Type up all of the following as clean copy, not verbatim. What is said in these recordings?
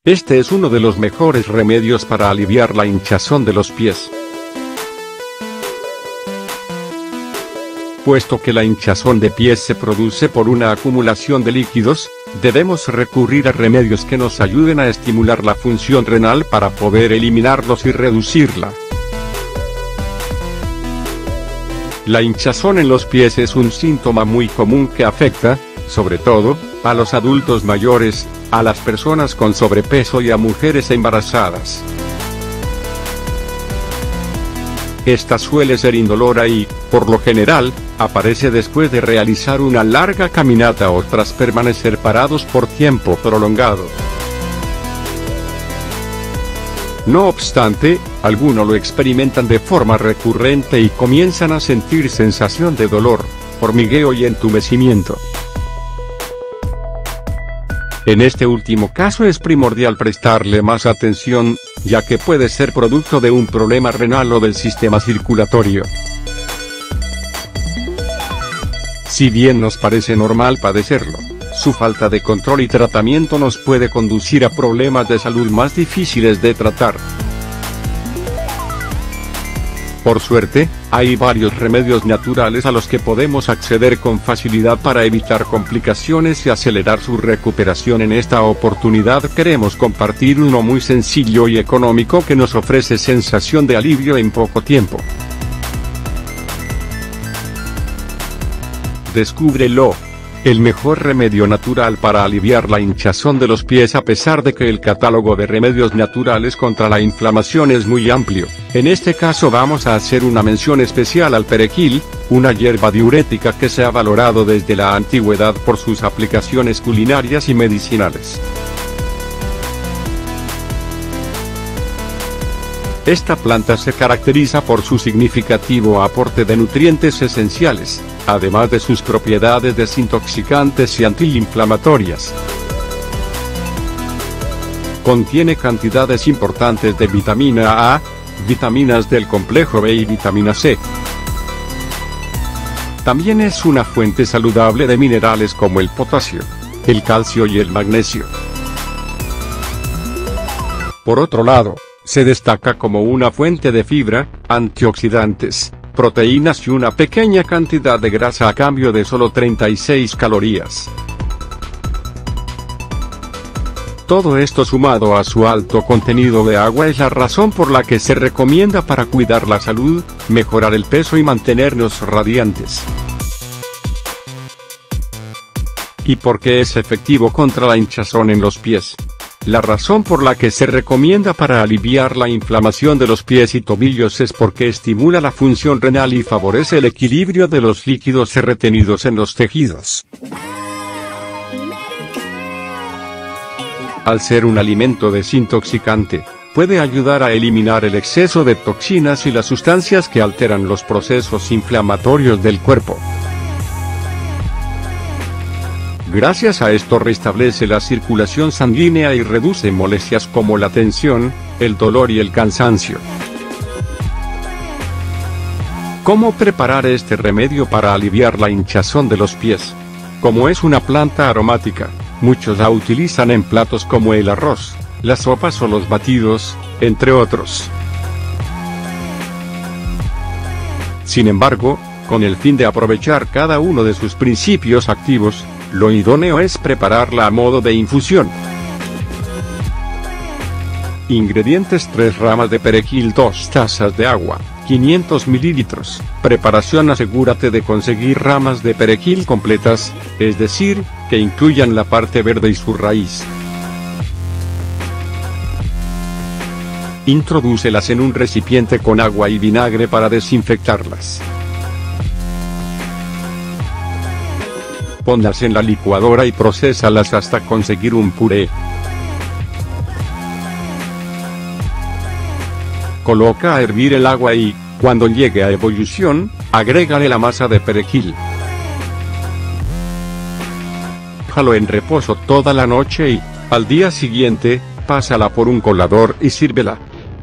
Este es uno de los mejores remedios para aliviar la hinchazón de los pies. Puesto que la hinchazón de pies se produce por una acumulación de líquidos, debemos recurrir a remedios que nos ayuden a estimular la función renal para poder eliminarlos y reducirla. La hinchazón en los pies es un síntoma muy común que afecta, sobre todo, a los adultos mayores, a las personas con sobrepeso y a mujeres embarazadas. Esta suele ser indolora y, por lo general, aparece después de realizar una larga caminata o tras permanecer parados por tiempo prolongado. No obstante, algunos lo experimentan de forma recurrente y comienzan a sentir sensación de dolor, hormigueo y entumecimiento. En este último caso es primordial prestarle más atención, ya que puede ser producto de un problema renal o del sistema circulatorio. Si bien nos parece normal padecerlo, su falta de control y tratamiento nos puede conducir a problemas de salud más difíciles de tratar. Por suerte, hay varios remedios naturales a los que podemos acceder con facilidad para evitar complicaciones y acelerar su recuperación. En esta oportunidad queremos compartir uno muy sencillo y económico que nos ofrece sensación de alivio en poco tiempo. Descúbrelo. El mejor remedio natural para aliviar la hinchazón de los pies. A pesar de que el catálogo de remedios naturales contra la inflamación es muy amplio, en este caso vamos a hacer una mención especial al perejil, una hierba diurética que se ha valorado desde la antigüedad por sus aplicaciones culinarias y medicinales. Esta planta se caracteriza por su significativo aporte de nutrientes esenciales, además de sus propiedades desintoxicantes y antiinflamatorias. Contiene cantidades importantes de vitamina A, vitaminas del complejo B y vitamina C. También es una fuente saludable de minerales como el potasio, el calcio y el magnesio. Por otro lado, se destaca como una fuente de fibra, antioxidantes, proteínas y una pequeña cantidad de grasa a cambio de solo 36 calorías. Todo esto sumado a su alto contenido de agua es la razón por la que se recomienda para cuidar la salud, mejorar el peso y mantenernos radiantes. ¿Y por qué es efectivo contra la hinchazón en los pies? La razón por la que se recomienda para aliviar la inflamación de los pies y tobillos es porque estimula la función renal y favorece el equilibrio de los líquidos retenidos en los tejidos. Al ser un alimento desintoxicante, puede ayudar a eliminar el exceso de toxinas y las sustancias que alteran los procesos inflamatorios del cuerpo. Gracias a esto restablece la circulación sanguínea y reduce molestias como la tensión, el dolor y el cansancio. ¿Cómo preparar este remedio para aliviar la hinchazón de los pies? Como es una planta aromática, muchos la utilizan en platos como el arroz, las sopas o los batidos, entre otros. Sin embargo, con el fin de aprovechar cada uno de sus principios activos, lo idóneo es prepararla a modo de infusión. Ingredientes: 3 ramas de perejil, 2 tazas de agua, 500 mililitros. Preparación: asegúrate de conseguir ramas de perejil completas, es decir, que incluyan la parte verde y su raíz. Introdúcelas en un recipiente con agua y vinagre para desinfectarlas. Ponlas en la licuadora y procésalas hasta conseguir un puré. Coloca a hervir el agua y, cuando llegue a ebullición, agrégale la masa de perejil. Déjalo en reposo toda la noche y, al día siguiente, pásala por un colador y sírvela.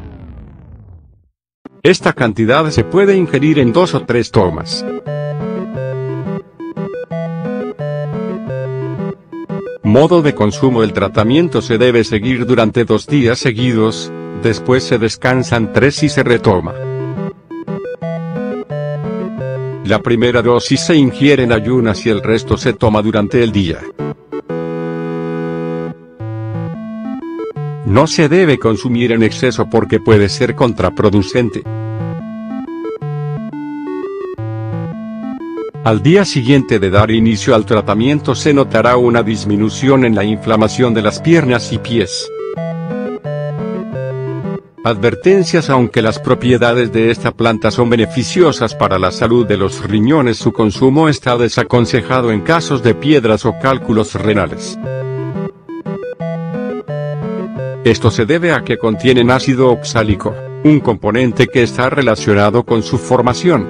Esta cantidad se puede ingerir en 2 o 3 tomas. Modo de consumo: el tratamiento se debe seguir durante 2 días seguidos, después se descansan 3 y se retoma. La primera dosis se ingiere en ayunas y el resto se toma durante el día. No se debe consumir en exceso porque puede ser contraproducente. Al día siguiente de dar inicio al tratamiento se notará una disminución en la inflamación de las piernas y pies. Advertencias: aunque las propiedades de esta planta son beneficiosas para la salud de los riñones, su consumo está desaconsejado en casos de piedras o cálculos renales. Esto se debe a que contienen ácido oxálico, un componente que está relacionado con su formación.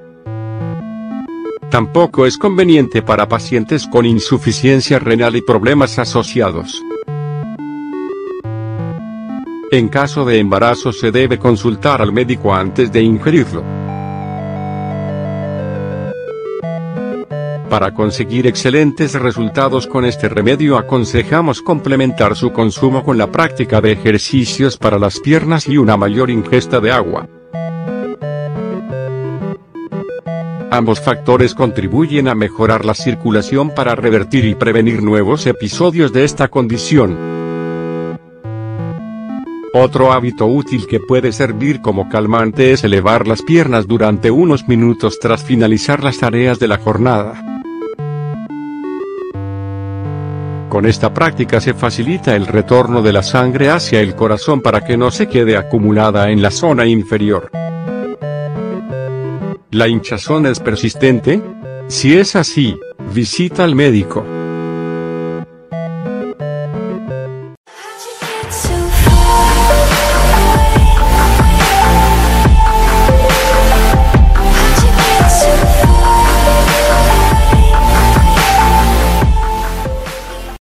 Tampoco es conveniente para pacientes con insuficiencia renal y problemas asociados. En caso de embarazo se debe consultar al médico antes de ingerirlo. Para conseguir excelentes resultados con este remedio aconsejamos complementar su consumo con la práctica de ejercicios para las piernas y una mayor ingesta de agua. Ambos factores contribuyen a mejorar la circulación para revertir y prevenir nuevos episodios de esta condición. Otro hábito útil que puede servir como calmante es elevar las piernas durante unos minutos tras finalizar las tareas de la jornada. Con esta práctica se facilita el retorno de la sangre hacia el corazón para que no se quede acumulada en la zona inferior. ¿La hinchazón es persistente? Si es así, visita al médico.